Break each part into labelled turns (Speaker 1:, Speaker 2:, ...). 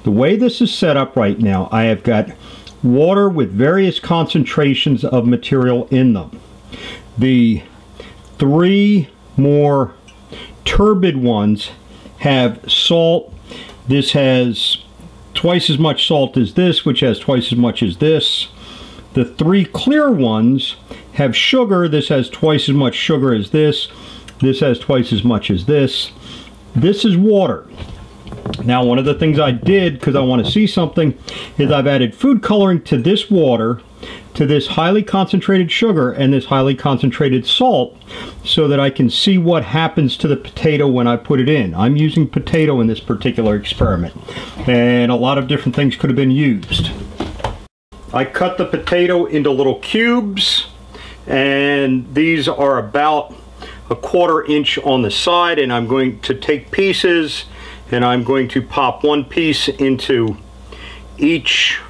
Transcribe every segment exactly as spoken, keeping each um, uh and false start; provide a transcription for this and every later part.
Speaker 1: The way this is set up right now, I have got water with various concentrations of material in them. The three more turbid ones have salt. This has twice as much salt as this, which has twice as much as this. The three clear ones have sugar. This has twice as much sugar as this. This has twice as much as this. This is water. Now, one of the things I did, because I want to see something, is I've added food coloring to this water, to this highly concentrated sugar, and this highly concentrated salt, so that I can see what happens to the potato when I put it in. I'm using potato in this particular experiment, and a lot of different things could have been used. I cut the potato into little cubes, and these are about a quarter inch on the side, and I'm going to take pieces and I'm going to pop one piece into each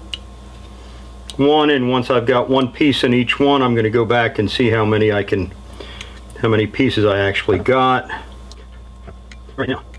Speaker 1: one, and once I've got one piece in each one, I'm going to go back and see how many I can, how many pieces I actually got right now.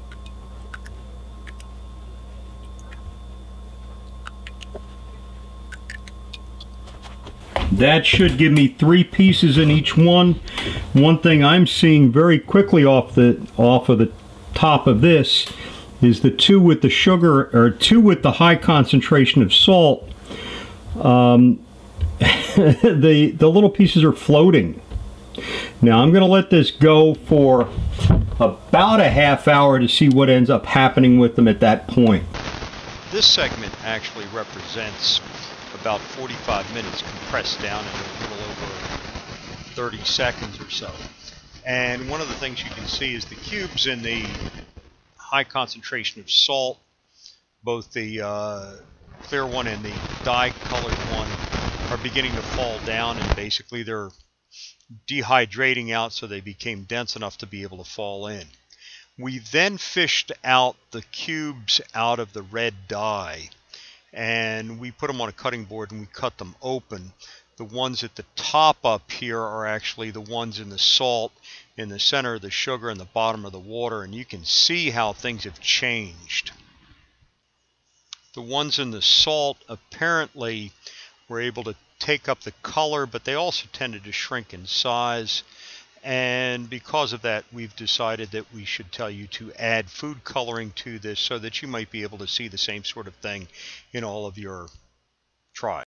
Speaker 1: That should give me three pieces in each one. One thing I'm seeing very quickly off the off of the top of this is the two with the sugar, or two with the high concentration of salt. Um, the the little pieces are floating. Now I'm going to let this go for about a half hour to see what ends up happening with them at that point.
Speaker 2: This segment actually represents about forty-five minutes compressed down into a little over thirty seconds or so. And one of the things you can see is the cubes in the high concentration of salt, both the uh, clear one and the dye-colored one, are beginning to fall down, and basically they're dehydrating out so they became dense enough to be able to fall in. We then fished out the cubes out of the red dye, and we put them on a cutting board and we cut them open. The ones at the top up here are actually the ones in the salt, in the center of the sugar, and the bottom of the water, and you can see how things have changed. The ones in the salt apparently were able to take up the color, but they also tended to shrink in size, and because of that we've decided that we should tell you to add food coloring to this so that you might be able to see the same sort of thing in all of your tries.